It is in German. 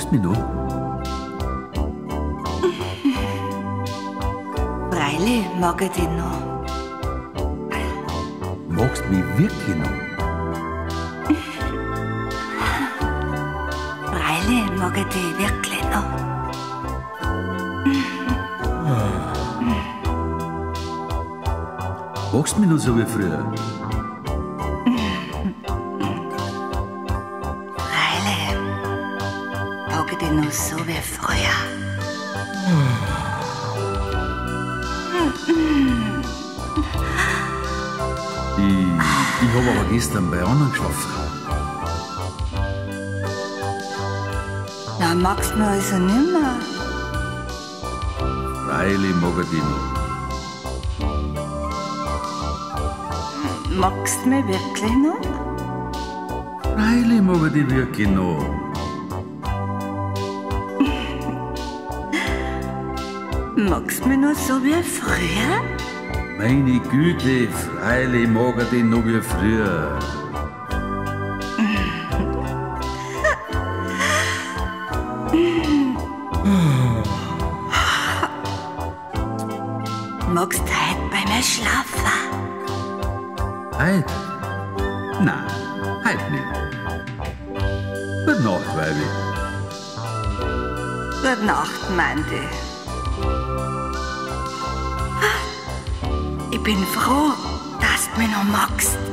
Magst mich noch? Freilich mag ich dich noch. Magst mich wirklich noch? Freilich mag ich dich wirklich noch. Magst mich noch so wie früher? Freilich mag ich dich noch so wie früher. Ich hab aber gestern bei anderen geschlafen. Na, magst du mich also nimmer? Freilich mag ich dich noch. Magst du mich wirklich noch? Freilich mag ich dich wirklich noch. Magst du mich noch so wie früher? Meine Güte, freilich mag ich dich noch wie früher. Magst du heute bei mir schlafen? Heut? Nein, heut nicht. Gute Nacht, Weibi. Gute Nacht, Mandy. Ich bin froh, dass du mich noch magst.